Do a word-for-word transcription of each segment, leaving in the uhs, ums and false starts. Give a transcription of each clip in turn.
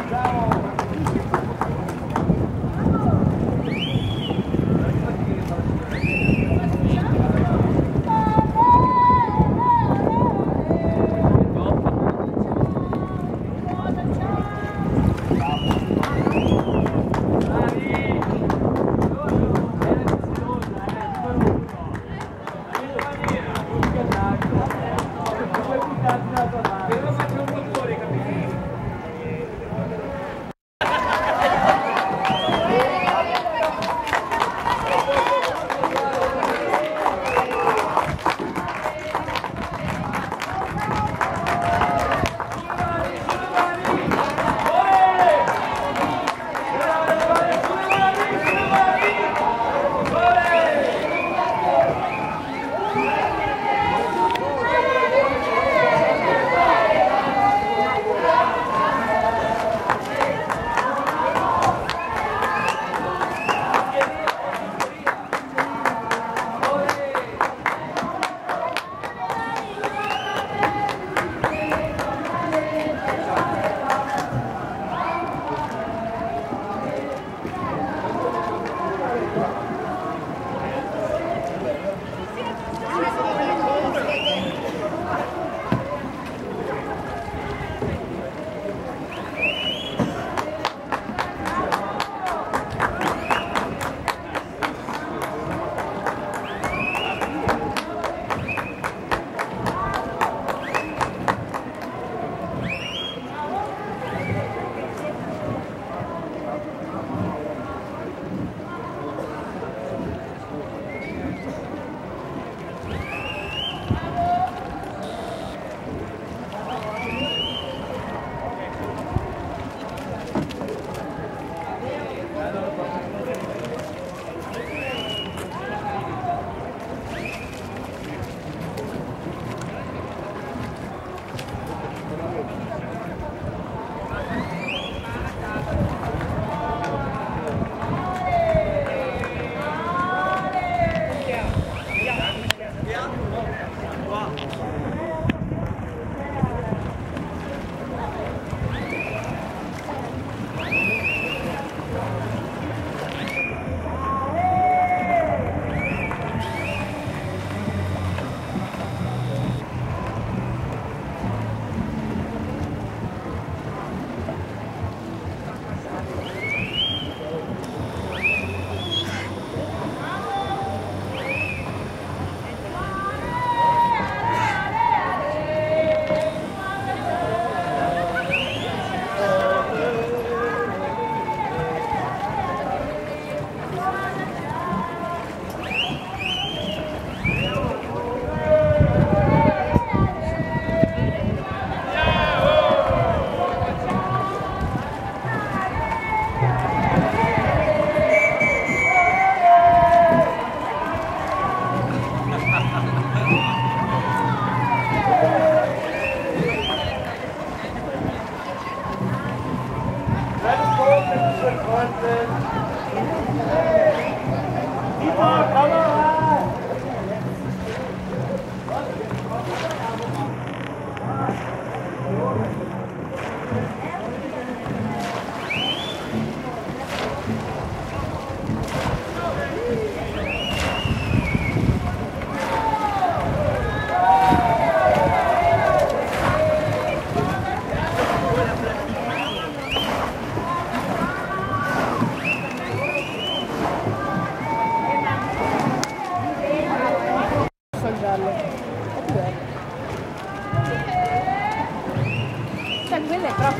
Quella è proprio...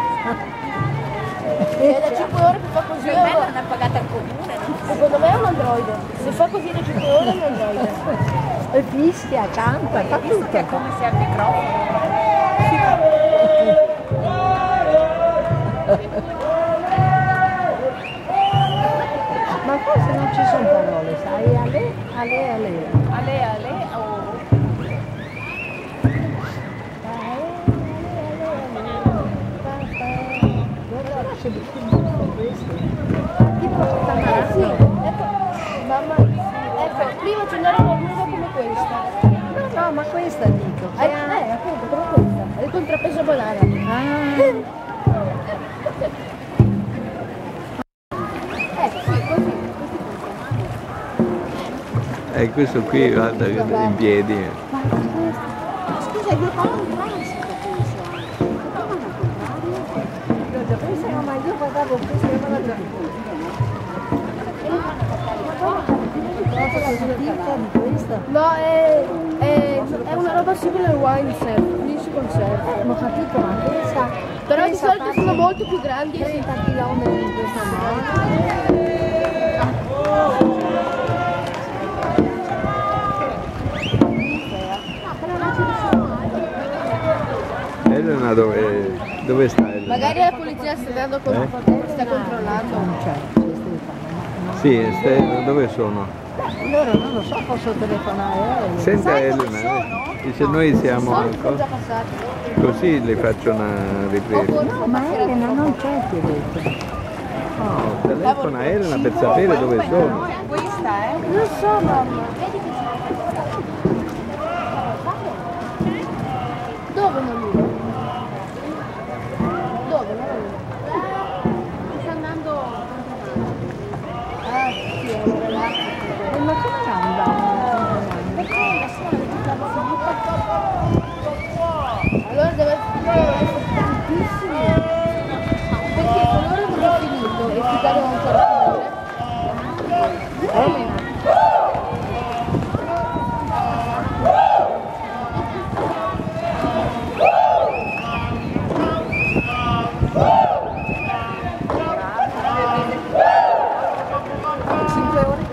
È da cinque ore che fa così. Per me non è pagata al comune, no? Secondo me è un androide. Se fa così da cinque ore è un androide. E fischia, canta, fa tutto. È come se ha il microfono. Ma forse non ci sono parole, sai? Ale, ale, ale. Ale, ale, oh. C'è di questo. Tipo Eh sì, ecco, mamma, ecco, prima ce n'era una blusa come questa. No, no, ma questa dico. Eh, eh appunto, come questa. È il contrappeso polare. Ah. E questo qui guarda in piedi. Ma scusa, io parlo in transito questo. Come al contrario? Io già pensavo, ma io guardavo questo e non già di questa? No, è, è, è una roba simile al wine surf, lì si conserva. Eh, ho capito, ma pensa. Però di solito sono molto più grandi e trenta chilometri in questa mano. Elena dove, dove sta Elena? magari la polizia sta dando con... Eh? sta controllando. Non c'è, c'è Stefano. Sì, Ste- dove sono? Allora non lo so, posso telefonare a lei. Senta Elena, eh, dice noi siamo Sono ancora... già passati. Così le faccio una ripresa. No, ma Elena non c'è, ti ho detto. No, telefona a Elena per sapere dove sono. Questa, eh? Non so, mamma. Dove non mi vedo? Dove non mi vedo? Sta andando... Ah, sì, allora là. Eh, ma come andava? Allora deve essere tantissimi. Perché coloro non ho finito e ti devo ancora finire. Elena. cinque ore.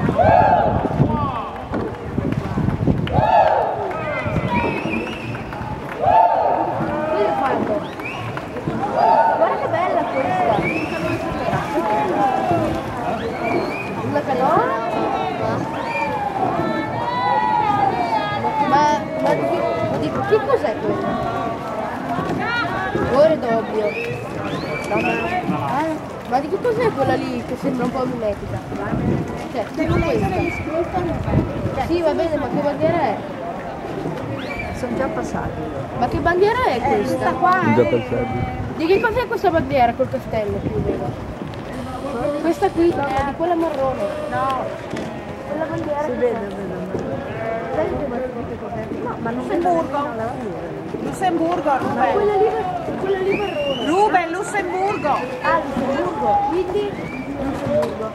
Cosa fanno? Guarda che bella questa! Una canoa? Ma, ma di, che- di che cos'è quello? Ore d'obbio. Eh? Ma di che cos'è quella lì che sembra un po' mimetica? Cioè, tipo questa. Sì, va bene, ma che bandiera è? Sono già passati. Ma che bandiera è questa? Sono già passati. Di che cos'è questa bandiera col castello più vedo? Questa qui, no, di quella marrone. No. Quella bandiera. Si che vede, c'è. vede. Sai come si dice cos'è? No, ma non Lussemburgo. Lussemburgo, Ma Ruben. quella lì, quella lì marrone. Ruben, Lussemburgo. Ah, Lussemburgo. Quindi Lussemburgo.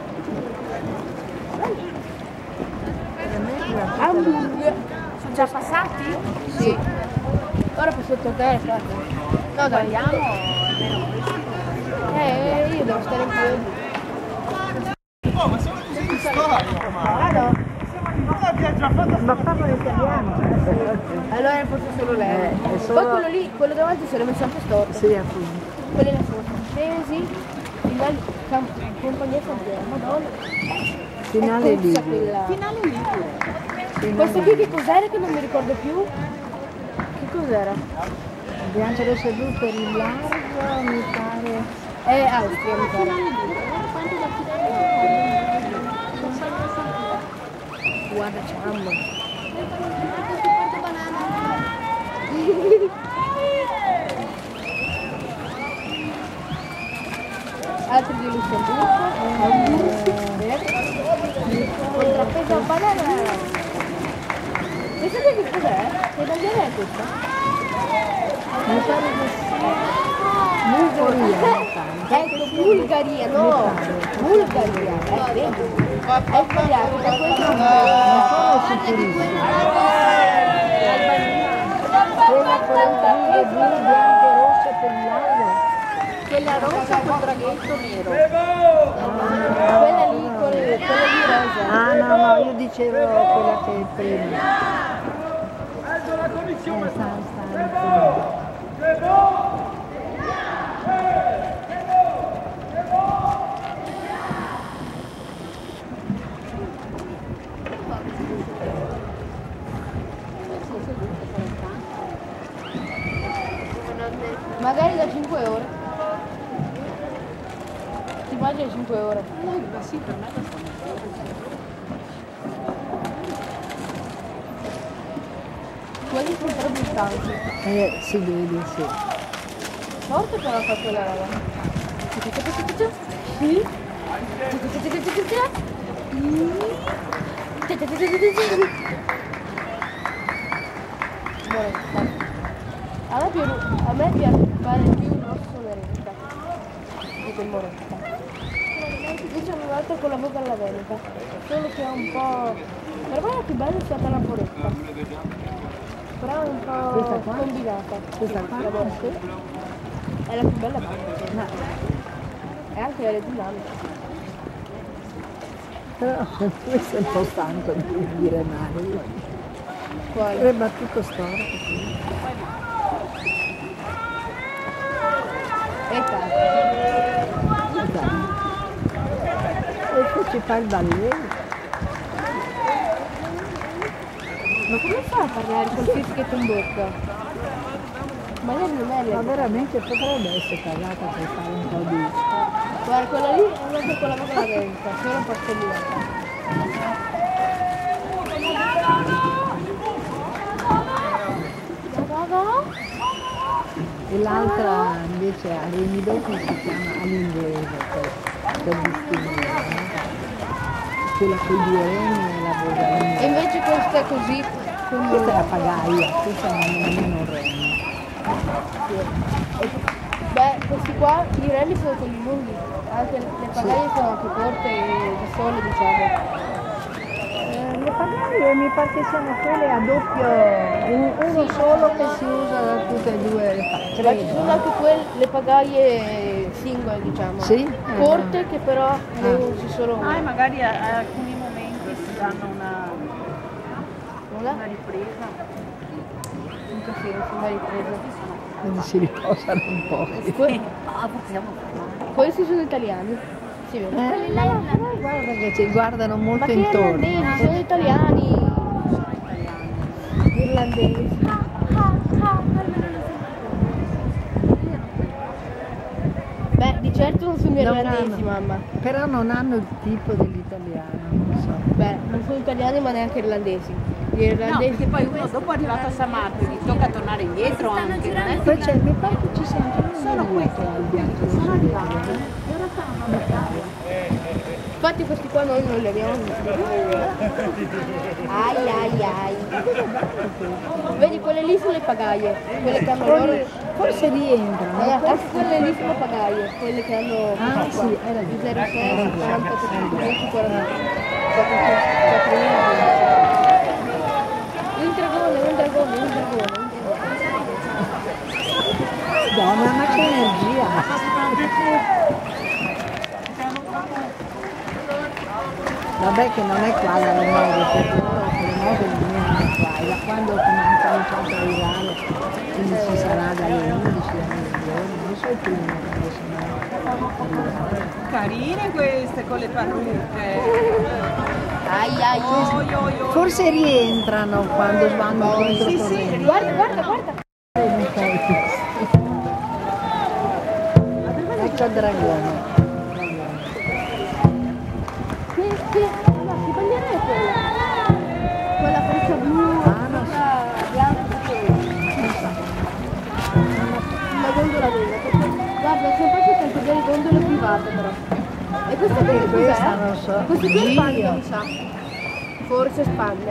Hamburg. Sono già passati? Sì. Ora posso toccare qua. No, dai. Eh, io devo stare in piedi. Oh, ma siamo così di storia, ma... Ah no. Abbiamo già fatto... Ma parlo italiano. Allora forse solo lei. Eh, è solo- Poi quello lì, quello davanti se l'è messo anche storto. Sì, appunto. Quelli là sono scesi, finale, cam- compagnia campione, madonna. Finale È puzza Ligure. quella. Finale Ligure. Questa qui che cos'era che non mi ricordo più? Che cos'era? Abbiamo preso giù per il largo, mi pare. È Austria mi pare. Guarda ciamma. Altri di Lussemburgo. Contrappeso a banana. Questa qui che cos'è? Che bandiera è questa? Mi pare che sia. Bulgaria, mi pare. Ecco, Bulgaria, no, Bulgaria, eh, vedi? È sbagliato, da questo Ma sono sicurissima. Quella con le righe blu, bianche e rosse per il lago. quella rossa col traghetto nero. Quella lì, col, quella lì rosa. Ah no, no, io dicevo quella che è prima. Eh, sta, sta, Magari da cinque ore. Ti immagini cinque ore? Ma sì, per me questo Quelli sono proprio stanchi. eh, si vede, sì. Forte però fa quella roba. Sì. A me, piace, a me piace fare più un rosso merenda di quel moretta. Invece una volta con la bocca alla venica, solo che è un po'... Per me la più bella è stata la poretta, però è un po' combinata. Questa qua? La borsa è la più bella parte. No. E anche le dinamiche. Però questo è un po' stanco di dire male. Quale? È battuto storto. E cazzo. E poi ci fa il balletto. Ma come fa a parlare col fischietto in bocca? Magari non è Ma lei. veramente potrebbe essere casata per fare un po' di... Guarda, quella lì è andata con la bocca alla venica, solo un po' combinata. E l'altra invece a remido che si chiama all'inglese per, per distinguere, no? Quella con i due remi e la boga. E invece questa è così, con Questa è la pagaia, questa non è nemmeno un remo. Beh, questi qua, i remi sono quelli lunghi, anche le pagaie sono anche corte e da sole, diciamo. Eh, le pagaie mi pare che siano quelle a doppio, un- uno solo che si usa da tutte e due le pagaie. Ma ci sono anche quelle, le pagaie singole, diciamo. Sì? Corte che però ne usi solo Ah, e una. magari a, a alcuni momenti si danno una, Una? una ripresa. In che senso, una ripresa. Quindi si riposano un po'. Que- Ah, possiamo fare. questi sono italiani. Si vede. Eh, guarda che ci guardano Ma molto che intorno. irlandesi, sono italiani. Irlandesi. Beh, di certo non sono Non irlandesi, hanno. mamma. Però non hanno il tipo dell'italiano, non so. Beh, non sono italiani ma neanche irlandesi. Gli No, irlandesi perché poi uno dopo è arrivato a San Marco, gli tocca tornare indietro anche, non è? Poi c'è, mi pare che ci sia anche un Sono questi, al bianco. sono arrivati. Ora stanno Infatti questi qua noi non li abbiamo visti. Ai ai ai. Vedi, quelle lì sono le pagaie, quelle che hanno loro. Forse, forse rientrano. Eh, anche quelle lì sono pagaie, quelle che hanno Ah, questi qua. sì, era di zero sei, era di- quaranta, era di- venti, quaranta, quattromila. Un dragone, un dragone, un dragone, un dragone. Donna, ma che energia! Vabbè che non è qua la Renove, perché loro le Renove venivano qua e da quando ho cominciato a arrivare, quindi ci sarà dalle undici alle milioni, non so il primo quando sono arrivati. carine queste con le parrucche. Ai ai. Oi, oi, oi. Forse rientrano quando vanno contro Sì, sì, corrente. Guarda, guarda, guarda. Ecco il dragone. Che, che, no, che bandiera è quella? Quella freccia blu, Ah, non so. quella bianca, quella. Una gondola vera, perché guarda, sono proprio sempre delle gondole private però. E questa qui Perché cos'è? questa non so. Questa qui è Spagna, Gio. mi sa. Forse Spagna.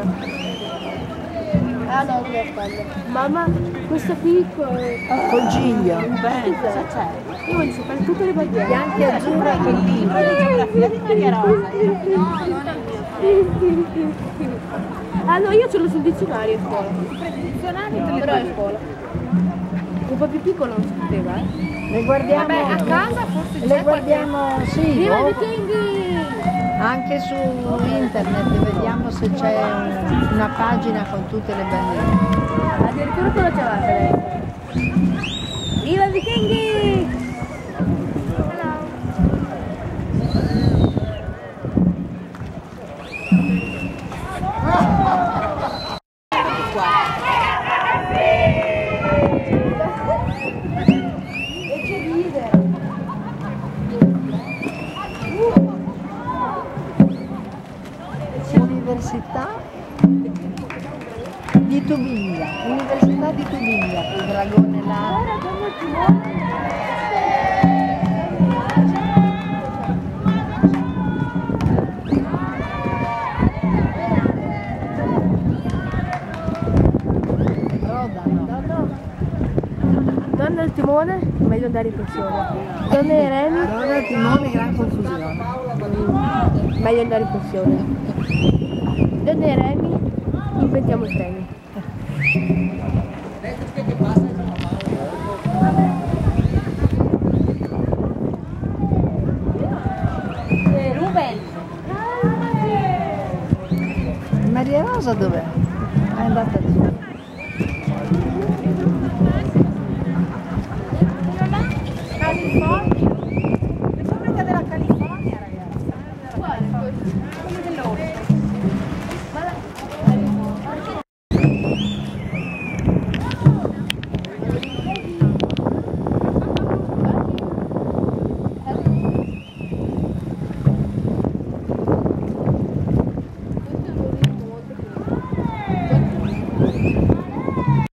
Ah no, non è Spagna. Mamma, questa qui co- Col giglio. Beh, cosa c'è? io voglio sapere tutte le bandiere. Bianche e azzurre e col giglio. Di geografia di Maria Rosa. Ah no, io ce l'ho sul dizionario a scuola. Dizionario te le Però è a scuola. Un po' più piccolo non si poteva, eh? Le guardiamo, Vabbè, a casa forse c'è le guardiamo, sì, Viva i dopo. vichinghi! Anche su internet vediamo se c'è un- una pagina con tutte le bandiere. Addirittura con la ciabatta lei. Viva i vichinghi! E che ridere! Università di Tubinga, Università di Tubinga, il dragone là. andare in pensione. Donne e Remi, Allora timone, gran confusione. meglio andare in pensione. Donne e Remi, inventiamo i treni. Ruben! Maria Rosa dov'è? È andata giù.